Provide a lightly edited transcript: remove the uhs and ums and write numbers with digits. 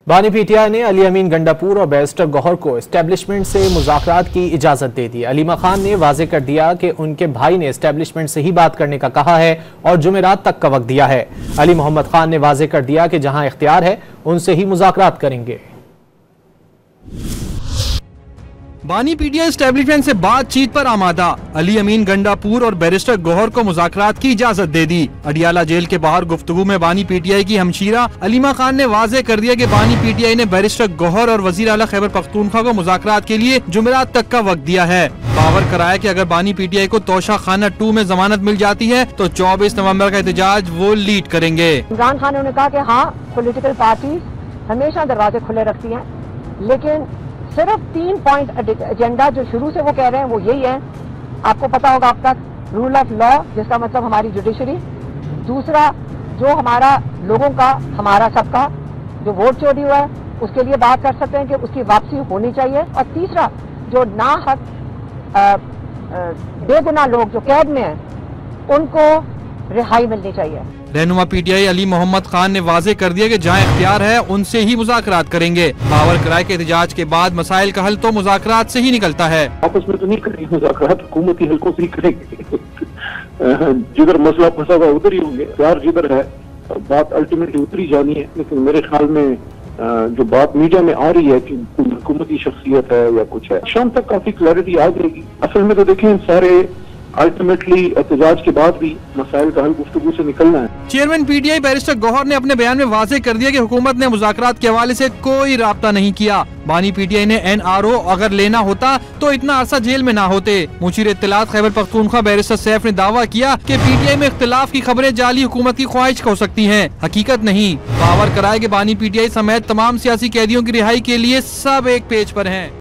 बानी पीटीआई ने अली अमीन गंडापुर और बैरिस्टर गौहर को एस्टेब्लिशमेंट से मुज़ाकरात की इजाजत दे दी। अलीमा खान ने वाजे कर दिया कि उनके भाई ने एस्टेब्लिशमेंट से ही बात करने का कहा है और जुमेरात तक का वक्त दिया है। अली मोहम्मद खान ने वाजे कर दिया कि जहां इख्तियार है उनसे ही मुज़ाकरात करेंगे। बानी पीटीआई एस्टेब्लिशमेंट से बातचीत पर आमादा। अली अमीन गंडापुर और बैरिस्टर गौहर को मुज़ाकरात की इजाजत दे दी। अडियाला जेल के बाहर गुफ्तगू में बानी पीटीआई की हमशीरा अलीमा खान ने वाजे कर दिया कि बानी पीटीआई ने बैरिस्टर गौहर और वजीर आला खैबर पख्तूनख्वा को मुज़ाकरात के लिए जुमेरात तक का वक्त दिया है। बावर कराया कि अगर बानी पीटीआई को तोशा खाना 2 में जमानत मिल जाती है तो 24 नवंबर का एहतजाज वो लीड करेंगे। इमरान खान ने कहा कि हाँ, पॉलिटिकल पार्टीज हमेशा दरवाजे खुले रखती हैं, लेकिन सिर्फ 3 पॉइंट एजेंडा जो शुरू से वो कह रहे हैं वो यही है। आपको पता होगा अब तक रूल ऑफ लॉ, जिसका मतलब हमारी जुडिशरी, दूसरा जो हमारा लोगों का, हमारा सबका जो वोट चोरी हुआ है उसके लिए बात कर सकते हैं कि उसकी वापसी होनी चाहिए, और तीसरा जो नाहक बेगुनाह लोग जो कैद में हैं उनको रिहाई मिलनी चाहिए। रहनुमा पीटीआई अली मोहम्मद खान ने वाजे कर दिया कि जहां इख्तियार है उनसे ही मुज़ाकरात करेंगे। बावर कराए के एहतजाज के बाद मसाइल का हल तो मुज़ाकरात से ही निकलता है। आपस में तो नहीं करेंगे मुज़ाकरात, हुकूमती हलकों से ही करेंगे। जिधर मसला फंसा हुआ उधर ही होंगे। प्यार जिधर है बात अल्टीमेटली उतरी जानी है। लेकिन मेरे ख्याल में जो बात मीडिया में आ रही है कि हुकूमती शख्सियत है या कुछ है, शाम तक काफी क्लैरिटी आ जाएगी। असल में तो देखें, सारे अल्टीमेटली एहतजाज के बाद भी मसाइल का हल गुफ्तगू से निकलना है। चेयरमैन पीटीआई बैरिस्टर गौहर ने अपने बयान में वाजे कर दिया कि हुकूमत ने मुज़ाकरात के हवाले से कोई राब्ता नहीं किया। बानी पीटीआई ने NRO अगर लेना होता तो इतना अरसा जेल में ना होते। मुशीर इत्तलात खैबर पख्तूनख्वा बैरिस्टर सैफ ने दावा किया कि पीटीआई में इख्तिलाफ की खबरें जाली हुकूमत की ख्वाहिश हो सकती हैं, हकीकत नहीं। बावर कराए कि बानी पीटीआई समेत तमाम सियासी कैदियों की रिहाई के लिए सब एक पेज पर हैं।